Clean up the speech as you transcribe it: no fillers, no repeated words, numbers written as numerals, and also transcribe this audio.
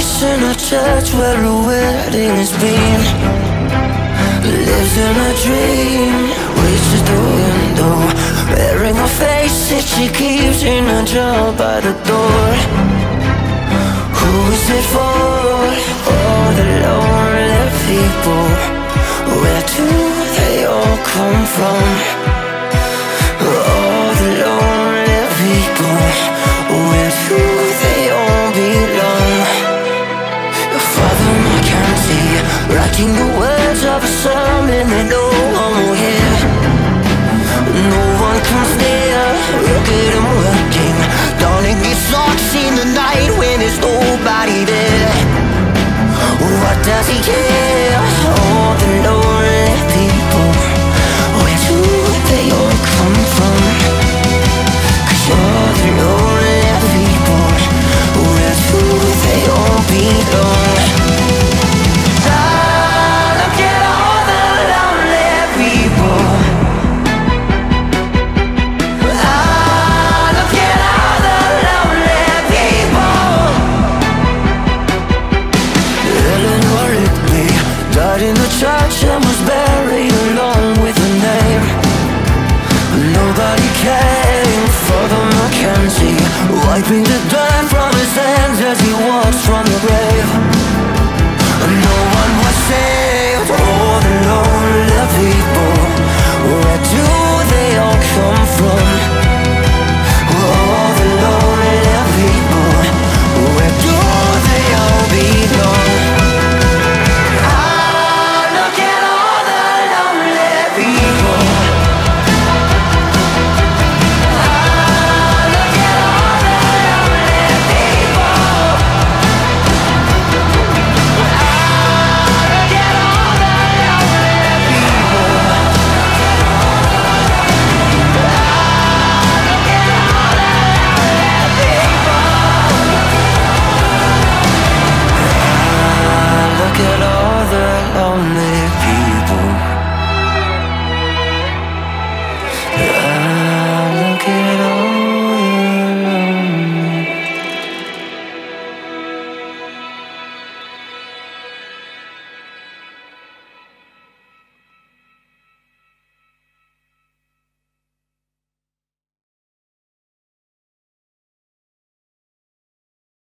face in a church where a wedding has been. Lives in a dream, reaches the window, wearing a face that she keeps in a jar by the door. Who is it for? All the lonely people. Where do they all come from? All the lonely people. Where do they all belong? Father McKenzie, writing the words of a sermon that no one will hear. No one comes near. Look at him working, donning his socks in the night when there's nobody there. What does he care?